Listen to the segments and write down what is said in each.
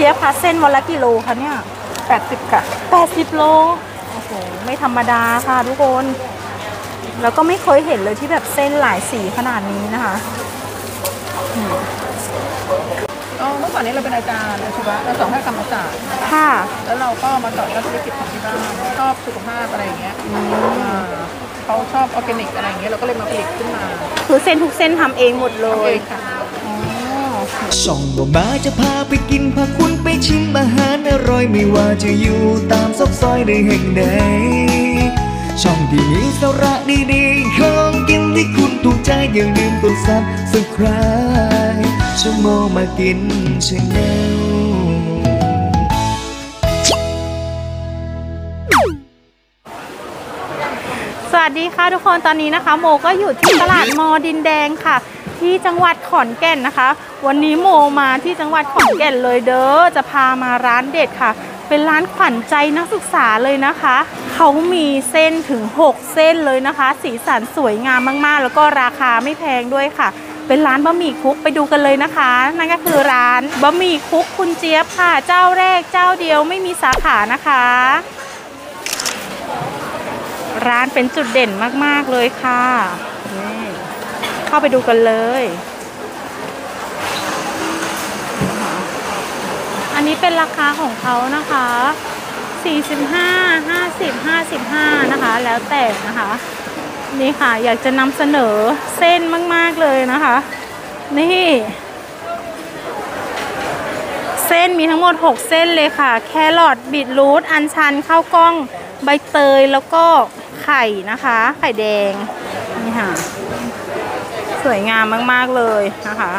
จี๊ยบคะเส้นวันละกิโลคะเนี่ย 80ค่ะ 80 โลโอ้โหไม่ธรรมดาค่ะทุกคนแล้วก็ไม่เคยเห็นเลยที่แบบเส้นหลายสีขนาดนี้นะคะเมื่อก่อนนี้เราเป็นอาจารย์อาชีวะเราสอนให้กรรมศาสตร์ค่ะแล้วเราก็มาต่อยอดธุรกิจของที่บ้านชอบสุขภาพอะไรอย่างเงี้ยเขาชอบออร์แกนิกอะไรอย่างเงี้ยเราก็เลยมาผลิตขึ้นมาคือเส้นทุกเส้นทำเองหมดเลยค่ะช่องบ่มาจะพาไปกินพาคุณไปชิมอาหารอร่อยไม่ว่าจะอยู่ตามซอกซอยใดแห่งใดช่องที่มีสาระดีๆของกินที่คุณถูกใจอย่าลืมกดซับสไครบ์ช่องโมมากินชาแนลสวัสดีค่ะทุกคนตอนนี้นะคะโมก็อยู่ที่ตลาดมอดินแดงค่ะที่จังหวัดขอนแก่นนะคะวันนี้โมมาที่จังหวัดขอนแก่นเลยเด้อจะพามาร้านเด็ดค่ะเป็นร้านขวัญใจนักศึกษาเลยนะคะเขามีเส้นถึง6เส้นเลยนะคะสีสันสวยงามมากๆแล้วก็ราคาไม่แพงด้วยค่ะเป็นร้านบะหมี่คุกไปดูกันเลยนะคะนั่นก็คือร้านบะหมี่คุกคุณเจี๊ยบค่ะเจ้าแรกเจ้าเดียวไม่มีสาขานะคะร้านเป็นจุดเด่นมากๆเลยค่ะนี่เข้าไปดูกันเลยอันนี้เป็นราคาของเขานะคะ45 50 55นะคะแล้วแต่นะคะนี่ค่ะอยากจะนำเสนอเส้นมากๆเลยนะคะนี่เส้นมีทั้งหมด6เส้นเลยค่ะแครอทบีทรูทอัญชันข้าวกล้องใบเตยแล้วก็ไข่นะคะไข่แดงนี่ค่ะสวยงามมากๆเลยนะคะ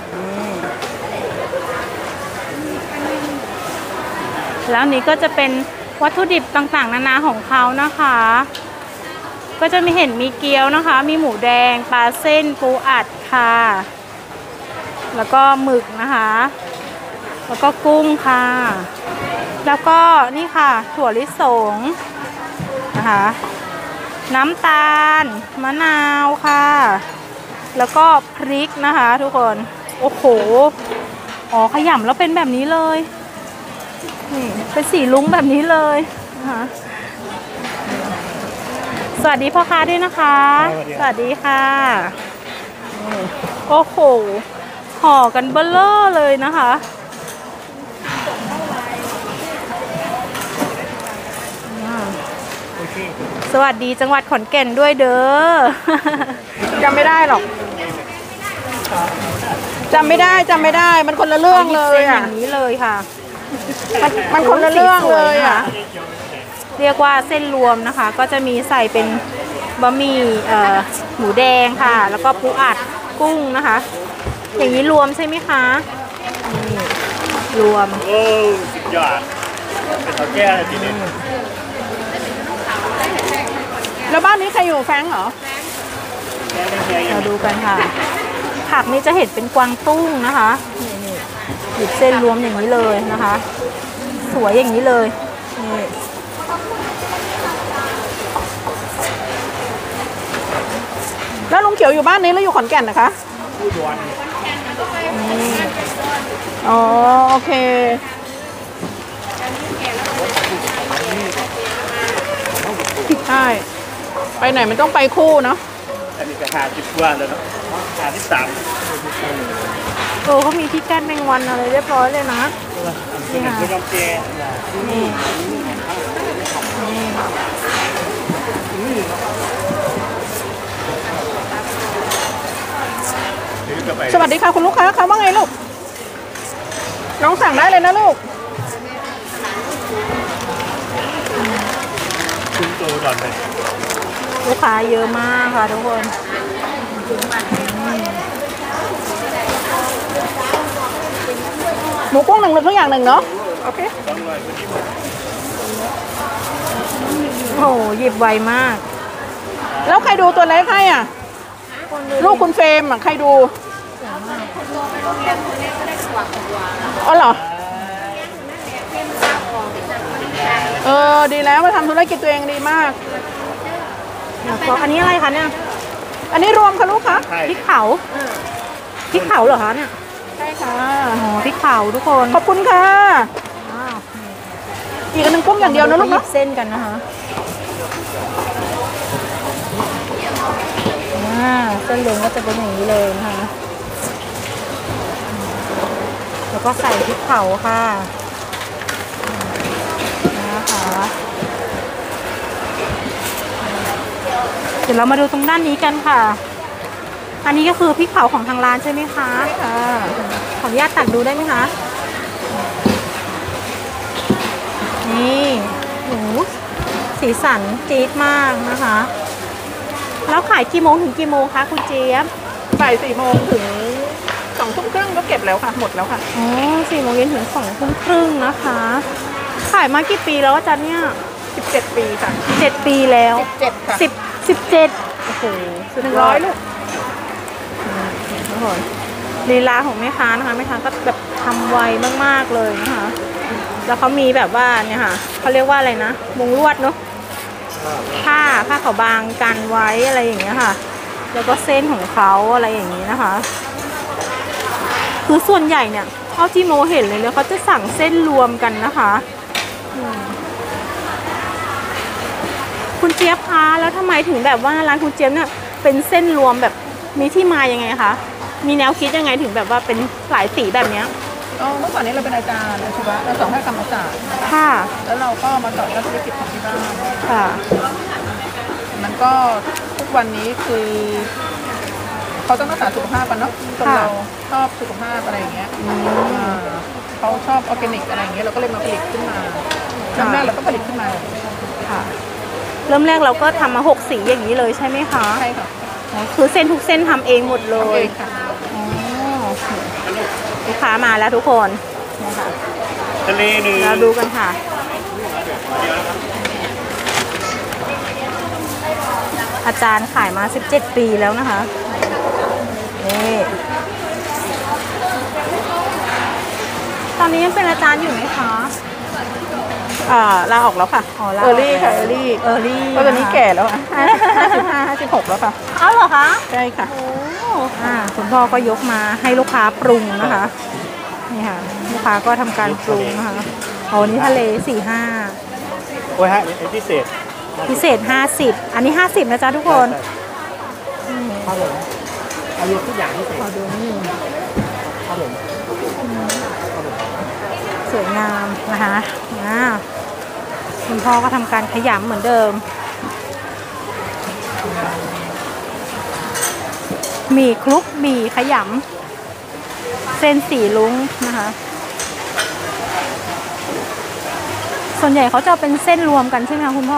แล้วนี้ก็จะเป็นวัตถุดิบต่างๆนานาของเขานะคะก็จะมีเกี๊ยวนะคะมีหมูแดงปลาเส้นปูอัดค่ะแล้วก็หมึกนะคะแล้วก็กุ้งค่ะแล้วก็นี่ค่ะถั่วลิสงนะคะน้ำตาลมะนาวค่ะแล้วก็พริกนะคะทุกคนโอ้โหขยำแล้วเป็นแบบนี้เลยนี่เป็นสีลุ้งแบบนี้เลยนะคะสวัสดีพ่อค้าด้วยนะคะสวัสดีค่ะโอ้โหห่อกันเบ้อเร่อเลยนะคะสวัสดีจังหวัดขอนแก่นด้วยเด้อจำไม่ได้หรอกจำไม่ได้มันคนละเรื่องเลยอ่ะอย่างนี้เลยค่ะมันคนละเรื่องเลยอ่ะเรียกว่าเส้นรวมนะคะก็จะมีใส่เป็นบะหมี่หมูแดงค่ะแล้วก็ปูอัดกุ้งนะคะอย่างนี้รวมใช่ไหมคะรวมสุดยอดเป็นข้าวแก้ทีนี้แล้วบ้านนี้ใครอยู่แฟงเหรอเราดูกันค่ะผักนี่จะเห็นเป็นกวางตุ้งนะคะนี่หยิบเส้นรวมอย่างนี้เลยนะคะสวยอย่างนี้เลยนี่แล้วลุงเขียวอยู่บ้านนี้แล้วอยู่ขอนแก่นนะคะอุดรอ๋อโอเคใช่ไปไหนมันต้องไปคู่เนาะอันนี้ก็50 กว่าแล้วเนาะ53 เขามีที่กั้นแมงวันอะไรเรียบร้อยเลยนะนี่ค่ะเป็นกำแพงนี่สวัสดีค่ะคุณลูกค้าค่ะว่าไงลูกน้องสั่งได้เลยนะลูกคุณโตก่อนเลยลูกค้าเยอะมากค่ะทุกคนหมูกุ้ง1ทุกอย่าง1เนาะโอเคโอ้หยิบไวมากแล้วใครดูตัวเล็กให้อ่ะลูกคุณเฟรมอ่ะใครดูอ๋อเหรอดีแล้วมาทำธุรกิจตัวเองดีมากอันนี้อะไรคะเนี่ยอันนี้รวมค่ะลูกค้าพริกเผาเหรอคะเนี่ยใช่ค่ะอ๋อพริกเผาทุกคนขอบคุณค่ะอ้าวอีกอันหนึงกุ้งอย่างเดียวนะลูกหยิเนาะบเส้นกันนะคะเส้นเล้งก็จะเป็นอย่างนี้เลยนะคะแล้วก็ใส่พริกเผาค่ะนะคะเดี๋ยวเรามาดูตรงด้านนี้กันค่ะ อันนี้ก็คือพริกเผาของทางร้านใช่ไหมคะใช่ค่ะขออนุญาตตักดูได้ไหมคะ นี่โหสีสันจี๊ดมากนะคะ แล้วขายกี่โมงถึงกี่โมงคะคุณเจี๊ยบบ่าย4 โมงถึง2 ทุ่มครึ่งก็เก็บแล้วค่ะ หมดแล้วค่ะอ๋อ4 โมงเย็นถึง2 ทุ่มครึ่งนะคะ ขายมากี่ปีแล้วอาจารย์เนี่ย 17 ปีค่ะ 7 ปีแล้ว 17ค่ะ 17โอ้โหสุดยอด 100 ลูกทุกคนลีลาของแม่ค้านะคะแม่ค้าก็แบบทำไวมากๆเลยนะคะ แล้วเขามีแบบว่าเนี่ยค่ะเขาเรียกว่าอะไรนะมุงลวดเนาะผ้าขาวบางกันไว้อะไรอย่างเงี้ยค่ะ แล้วก็เส้นของเขาอะไรอย่างนี้นะคะ คือส่วนใหญ่เนี่ยเท่าที่โมเห็นเลยแล้วเขาจะสั่งเส้นรวมกันนะคะคุณเจี๊ยบคะแล้วทำไมถึงแบบว่าร้านคุณเจี๊ยบเนี่ยเป็นเส้นรวมแบบมีที่มายังไงคะมีแนวคิดยังไงถึงแบบว่าเป็นหลายสีแบบเนี้ยเมื่อก่อนนี้เราเป็นอาจารย์อาชีวะเราสอนให้กรรมศาสตร์ค่ะแล้วเราก็มาสอนธุรกิจของที่บ้านค่ะมันก็ทุกวันนี้คือเขาต้องรักษาสุขภาพกันเนาะคนเราชอบสุขภาพอะไรอย่างเงี้ยเขาชอบออร์แกนิกอะไรอย่างเงี้ยเราก็เลยมาผลิตขึ้นมาเริ่มแรกเราก็ผลิตขึ้นมาค่ะ เริ่มแรกเราก็ทำมา6 สีอย่างนี้เลยใช่ไหมคะใช่ค่ะอ๋อคือเส้นทุกเส้นทำเองหมดเลทำยเองค่ะอ๋อลูกค้ามาแล้วทุกคนนะคะทะเลหนึ่งเราดูกันค่ะ อาจารย์ขายมา17 ปีแล้วนะคะนี่ตอนนี้ยังเป็นอาจารย์อยู่ไหมคะลาออกแล้วค่ะลาเออร์ลี่ค่ะเออร์ลี่เออร์ลี่ก็ตอนนี้แก่แล้วอ่ะ55 56แล้วค่ะเอาเหรอคะใช่ค่ะโอ้คุณพ่อก็ยกมาให้ลูกค้าปรุงนะคะ นี่ค่ะ ลูกค้าก็ทำการปรุงนะคะเอาวันนี้ทะเล45 โอ้ยฮะเป็นพิเศษพิเศษ50อันนี้50นะจ๊ะทุกคนครับผมเอายกทุกอย่างพิเศษขอดูนิดนึงครับผมสวยงามนะคะคุณพ่อก็ทำการขยำเหมือนเดิมหมี่คลุกหมี่ขยำเส้นสีลุ้งนะคะ ส่วนใหญ่เขาจะเป็นเส้นรวมกันใช่ไหมคะคุณพ่อ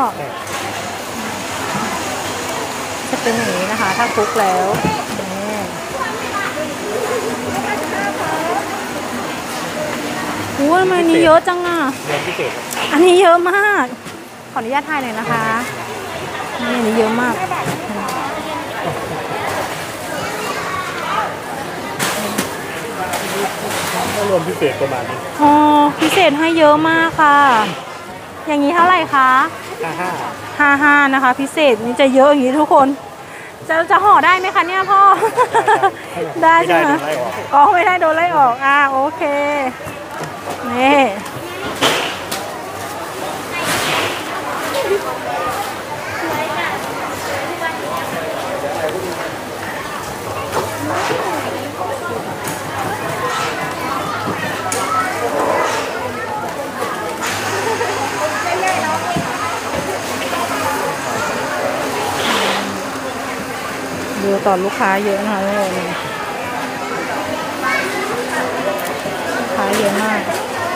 จะเป็นอย่างนี้นะคะ ถ้าคลุกแล้วโอ้ยทำไมอันนี้เยอะจังอ่ะเรียนพิเศษอันนี้เยอะมาก ขออนุญาตถ่ายหน่อยนะคะนี่อันนี้เยอะมากถ้ารวมพิเศษประมาณนี้อ๋อ พิเศษให้เยอะมากค่ะ อย่างนี้เท่าไหร่คะ 55นะคะ พิเศษนี่จะเยอะอย่างนี้ทุกคน จะห่อได้ไหมคะเนี่ยพ่อ ได้ใช่ไหมอ๋อไม่ได้โดนไล่ออกโอเค นี่ดูตอนลูกค้าเยอะนะคะทุกคนลูกค้าเยอะมาก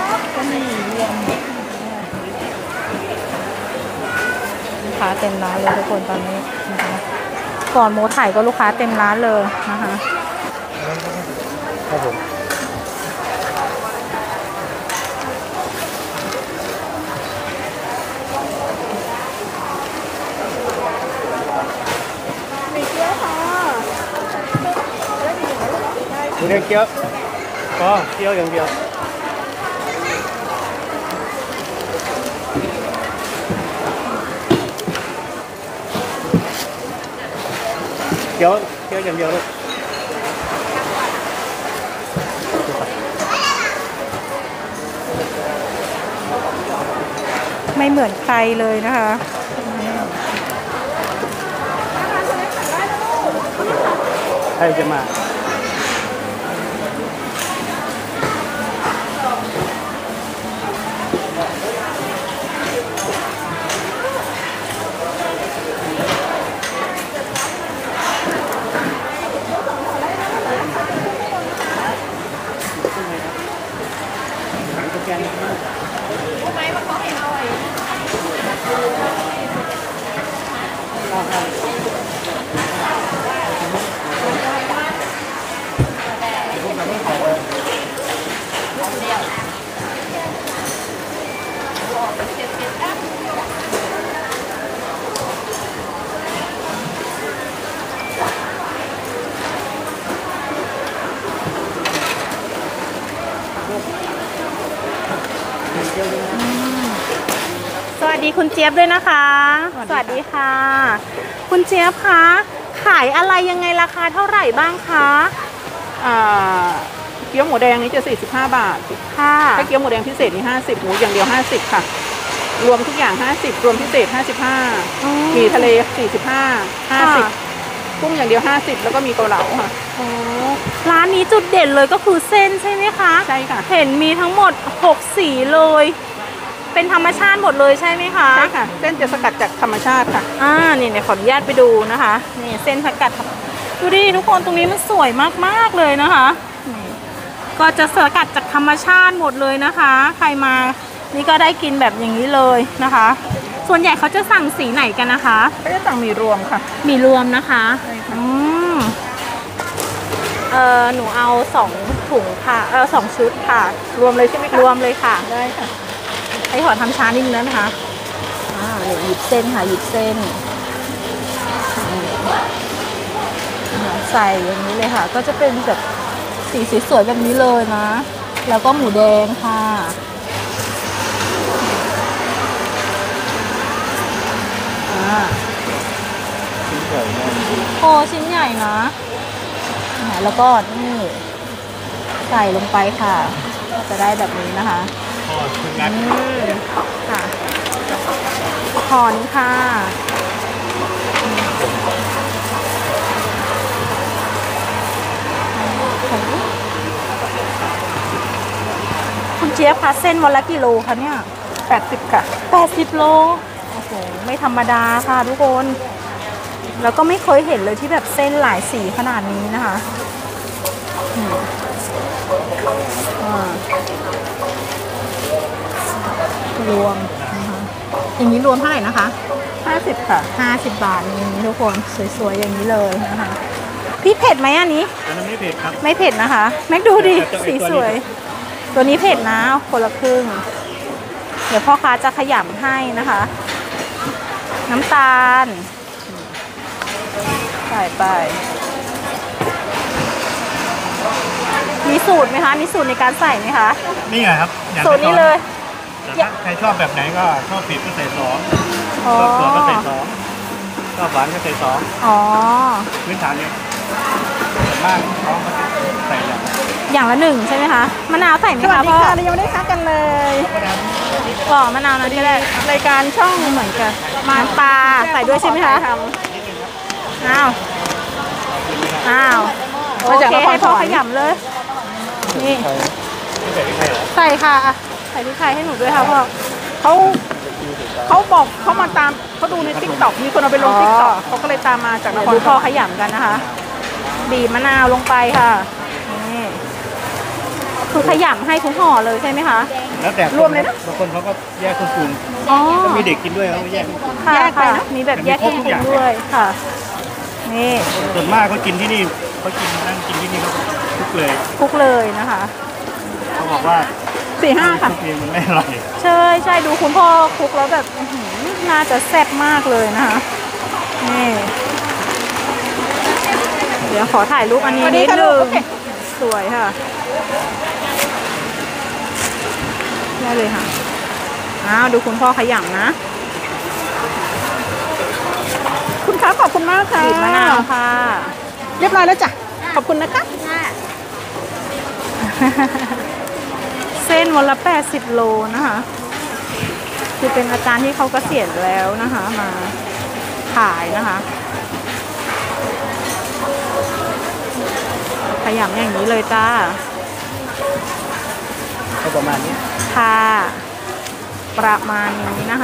ลูกค้าเต็มร้านเลยทุกคนตอนนี้นะคะก่อนโมถ่ายก็ลูกค้าเต็มร้านเลยนะคะครับผม หมูแดงเกี๊ยวอ๋อเกี๊ยวอย่างเดียวเกี๊ยวอย่างเดียวลูกไม่เหมือนใครเลยนะคะใครจะมาสวัสดีคุณเจี๊ยบด้วยนะคะ สวัสดีค่ะ คุณเจี๊ยบคะขายอะไรยังไงราคาเท่าไหร่บ้างคะเกี๊ยวหมูแดงนี้จะ45 บาทค่ะถ้าเกี๊ยวหมูแดงพิเศษนี่50หมูอย่างเดียว50ค่ะ รวมทุกอย่าง50รวมพิเศษ55มีทะเล45 50กุ้งอย่างเดียว50แล้วก็มีเกาเหลาค่ะโอ้ร้านนี้จุดเด่นเลยก็คือเส้นใช่ไหมคะใช่ค่ะเห็นมีทั้งหมด6สีเลย เป็นธรรมชาติหมดเลยใช่ไหมคะใช่ค่ะเส้นจะสกัดจากธรรมชาติค่ะนี่เนี่ยขออนุญาตไปดูนะคะนี่เส้นสกัดดูดิทุกคนตรงนี้มันสวยมากๆเลยนะคะนี่ก็จะสกัดจากธรรมชาติหมดเลยนะคะ ใครมานี่ก็ได้กินแบบอย่างนี้เลยนะคะ ส่วนใหญ่เขาจะสั่งสีไหนกันนะคะก็จะสั่งมีรวมค่ะมีรวมนะคะใช่ค่ะหนูเอา2ถุงค่ะ2ชุดค่ะรวมเลยใช่ไหมคะรวมเลยค่ะได้ค่ะให้ขอทำช้านิดนึงได้ไหมคะเดี๋ยวหยิบเส้นค่ะหยิบเส้นใส่อย่างนี้เลยค่ะ ก็จะเป็นแบบสีสวยๆแบบนี้เลยนะ แล้วก็หมูแดงค่ะโอ้ชิ้นใหญ่นะแล้วก็นี่ใส่ลงไปค่ะ จะได้แบบนี้นะคะพ่อคุณงัดค่ะถอนค่ะคุณเจี๊ยบคะเส้นวันละกี่โลคะเนี่ย 80ค่ะ 80 โล โอ้โห ไม่ธรรมดาค่ะทุกคน แล้วก็ไม่เคยเห็นเลยที่แบบเส้นหลายสีขนาดนี้นะคะรวมนะคะอย่างนี้รวมเท่าไหร่นะคะ 50ค่ะ 50 บาทอย่างนี้ทุกคนสวยๆอย่างนี้เลยนะคะพี่เผ็ดไหมอันนี้อันนั้นไม่เผ็ดครับไม่เผ็ดนะคะแม็กดูดิสีสวย ตัวนี้เผ็ดนะคนละครึ่ง เดี๋ยวพ่อค้าจะขยำให้นะคะ น้ำตาลใส่ไปมีสูตรไหมคะมีสูตรในการใส่ไหมคะนี่ไงครับอย่างสูตรนี้เลยแต่ถ้าใครชอบแบบไหนก็ชอบเผ็ดก็ใส่2 อ๋อชอบเผือกก็ใส่2ชอบหวานก็ใส่2 อ๋อพื้นฐานเนี่ยส่วนมากเขาก็จะใส่แบบอย่างละ1ใช่ไหมคะมะนาวใส่ไหมสวัสคะดีพ่อค่ะเรายังไม่ได้ทักกันเลยกล่องมะนาวนั้นก็ได้รายการช่องเหมือนกันน้ำปลาใส่ด้วยใช่ไหมคะทอ้าวโอมาจากเคนครให้สพ่อวรขรค์ยำเลย นี่ไม่ใส่พริกไทยเหรอใส่ค่ะอ่ะใส่พริกไทยให้หนูด้วยค่ะพ่อเขาบอกเขามาตามเขาดูในติ๊กต็อกมีคนเอาไปลงอ๋อติ๊กต็อกเขาก็เลยตามมาจากนเดี๋ยวครดูสพ่อวรรค์ขยำกันนะคะบีบมะนาวลงไปค่ะนี่คือขยำให้ทุกห่อเลยใช่ไหมคะแล้วแต่รวมเลยนะบางคนเขาก็แยกเครื่องปรุงอ๋อก็มีเด็กกินด้วยเขาก็แยกเครื่องปรุงค่ะแยกไปค่ะนะมีแบบแยกเครื่องปรุงมีครบทุกอย่างด้วยค่ะนี่ส่วนมากเขากินที่นี่เขากินนั่งกินที่นี่เขาทุกเลยคลุกเลยนะคะเขาบอกว่า 45 ค่ะทุกเองมันไม่อร่อยใช่ดูคุณพ่อคลุกแล้วแบบอื้อหือน่าจะแซ่บมากเลยนะคะนี่เดี๋ยวขอถ่ายรูปอันนี้สวัสดีนิดค่ะนึลูกงโอเคสวยค่ะได้เลยค่ะดูคุณพ่อขยำนะคุณคะขอบคุณมากค่ะบีบมะนาวค่ะเรียบร้อยแล้วจ้ะขอบคุณนะคะเส้นวันละ80 โลนะคะคือเป็นอาจารย์ที่เขาเกษียณแล้วนะคะมาขายนะคะขยำอย่างนี้เลยจ้าก็ประมาณนี้ค่ะประมาณนี้นะคะ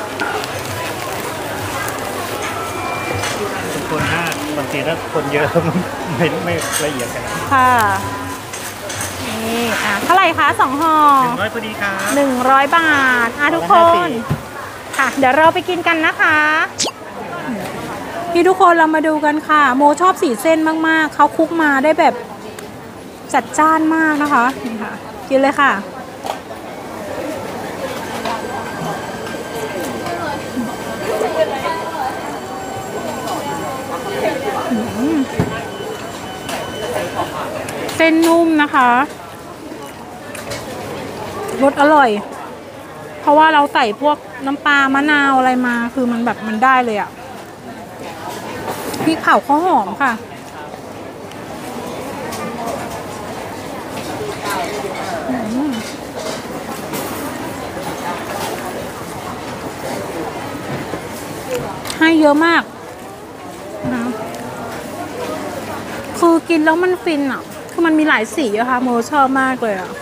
ทุกคนถ้าบางทีถ้าคนเยอะ ไม่ละเอียดกันค่ะนี่เท่าไหร่คะ2 ห่อ 100พอดีครับ 100 บาททุกคน ค่ะ เดี๋ยวเราไปกินกันนะคะพี่ทุกคนเรามาดูกันค่ะ โมชอบสีเส้นมากๆเขาคลุกมาได้แบบจัดจ้านมากนะคะนี่ค่ะกินเลยค่ะเส้นนุ่มนะคะรสอร่อยเพราะว่าเราใส่พวกน้ำปลามะนาวอะไรมาคือมันแบบมันได้เลยอะพริกเผาข้าวหอมค่ะให้เยอะมากนะคือกินแล้วมันฟินอ่ะคือมันมีหลายสีอะค่ะโมชอบมากเลยอะ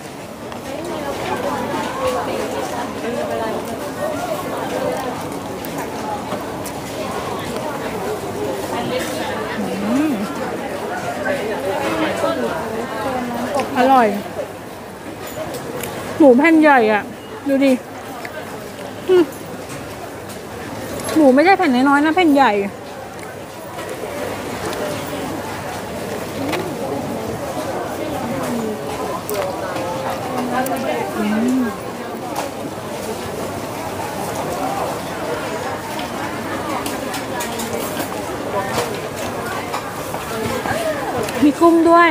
อร่อยหมูแผ่นใหญ่อ่ะดูดิหมูไม่ใช่แผ่นน้อยๆนะแผ่นใหญ่มีกุ้งด้วย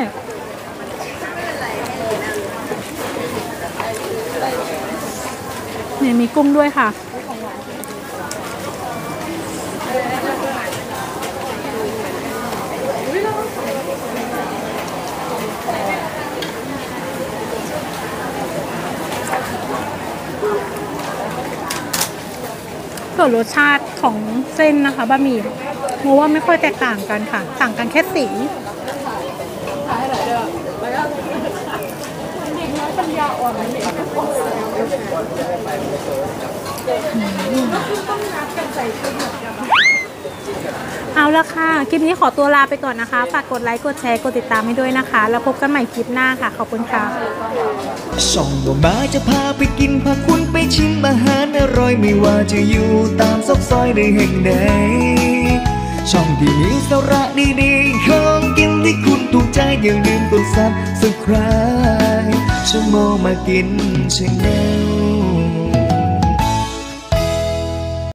เนี่ยมีกุ้งด้วยค่ะส่วนรสชาติของเส้นนะคะบะหมี่โมว่าไม่ค่อยแตกต่างกันค่ะต่างกันแค่สีเอาละค่ะคลิปนี้ขอตัวลาไปก่อนนะคะฝากกดไลค์กดแชร์กดติดตามให้ด้วยนะคะแล้วพบกันใหม่คลิปหน้าค่ะขอบคุณค่ะช่องบ่มาจะพาไปกินพาคุณไปชิมอาหารอร่อยไม่ว่าจะอยู่ตามซอกซอยใดแห่งใดช่องที่มีสาระดีๆของกินที่คุณถูกใจอย่าลืมกดซับสไครบ์ช่องโมมากินชาแนล